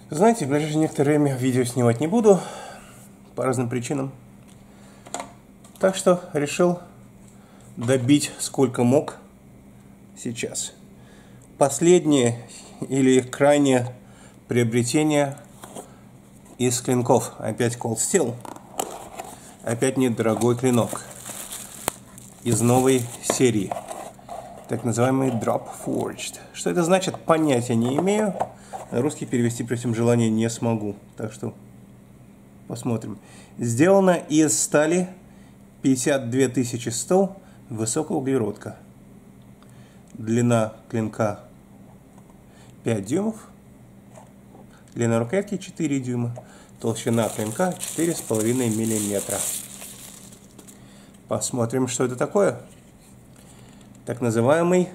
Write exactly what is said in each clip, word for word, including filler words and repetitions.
Знаете, в ближайшее некоторое время видео снимать не буду по разным причинам. Так что решил добить сколько мог сейчас. Последнее или крайнее приобретение из клинков. Опять Cold Steel. Опять недорогой клинок. Из новой серии. Так называемый Drop Forged. Что это значит, понятия не имею. На русский перевести при всем желании не смогу. Так что посмотрим. Сделано из стали пятьдесят две тысячи сто, высокая углеродка. Длина клинка пять дюймов. Длина рукоятки четыре дюйма. Толщина клинка четыре с половиной миллиметра. Посмотрим, что это такое. Так называемый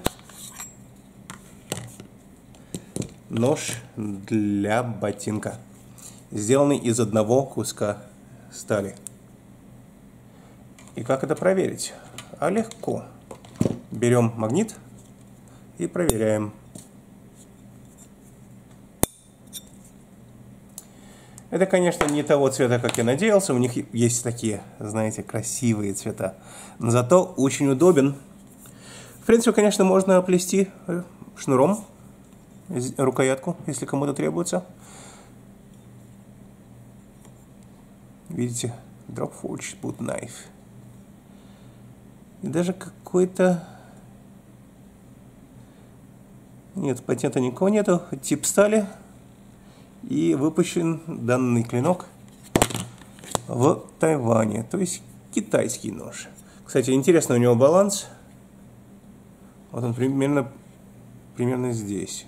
нож для ботинка. Сделанный из одного куска стали. И как это проверить? А легко. Берем магнит и проверяем. Это, конечно, не того цвета, как я надеялся. У них есть такие, знаете, красивые цвета. Но зато очень удобен. В принципе, конечно, можно оплести шнуром рукоятку, если кому-то требуется. Видите? Drop Forged Boot Knife. И даже какой-то... Нет, патента никакого нету. Тип стали. И выпущен данный клинок в Тайване. То есть китайский нож. Кстати, интересно, у него баланс. Вот он примерно, примерно здесь.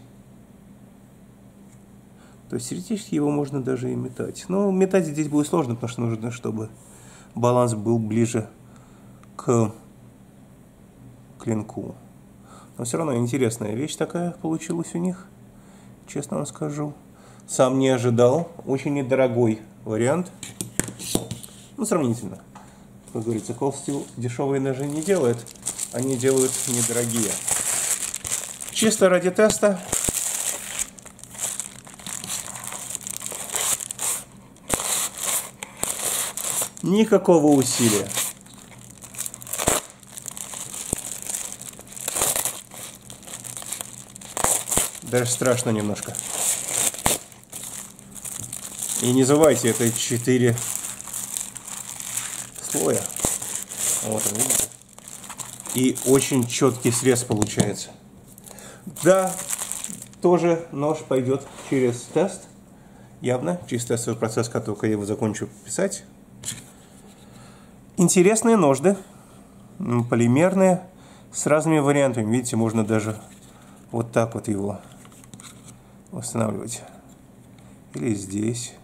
То есть теоретически его можно даже и метать. Но метать здесь будет сложно, потому что нужно, чтобы баланс был ближе к клинку. Но все равно интересная вещь такая получилась у них. Честно вам скажу. Сам не ожидал. Очень недорогой вариант. Ну, сравнительно. Как говорится, Cold Steel дешевые ножи не делает. Они делают недорогие. Чисто ради теста. Никакого усилия. Даже страшно немножко. И не забывайте, это четыре слоя. Вот он, видите? И очень четкий срез получается. Да, тоже нож пойдет через тест. Явно, через тестовый процесс, как только я его закончу писать. Интересные ножды. Полимерные. С разными вариантами. Видите, можно даже вот так вот его восстанавливать. Или здесь.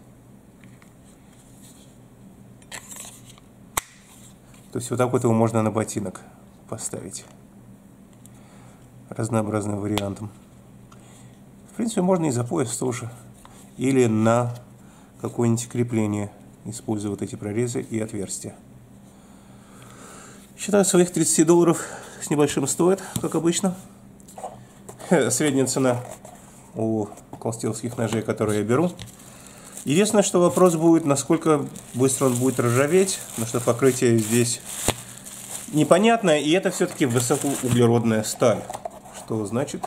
То есть вот так вот его можно на ботинок поставить. Разнообразным вариантом. В принципе, можно и за пояс тоже. Или на какое-нибудь крепление, используя вот эти прорезы и отверстия. Считаю, своих тридцать долларов с небольшим стоит, как обычно. Средняя цена у колстилских ножей, которые я беру. Единственное, что вопрос будет, насколько быстро он будет ржаветь, потому что покрытие здесь непонятное, и это все-таки высокоуглеродная сталь. Что значит,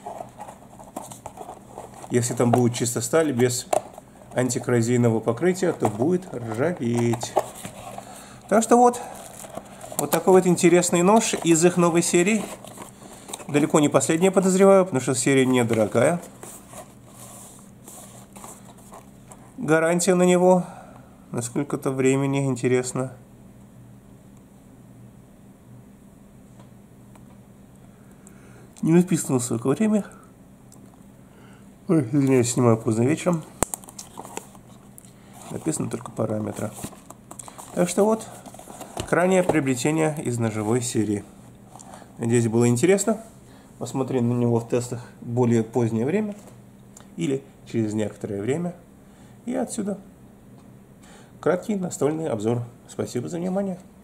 если там будет чисто сталь без антикоррозийного покрытия, то будет ржаветь. Так что вот, вот такой вот интересный нож из их новой серии. Далеко не последняя, подозреваю, потому что серия недорогая. Гарантия на него на сколько-то времени, интересно. Не написано сколько время. Ой, извиняюсь, снимаю поздно вечером. Написано только параметры. Так что вот, крайнее приобретение из ножевой серии. Надеюсь, было интересно. Посмотрим на него в тестах в более позднее время. Или через некоторое время. И отсюда краткий настольный обзор. Спасибо за внимание.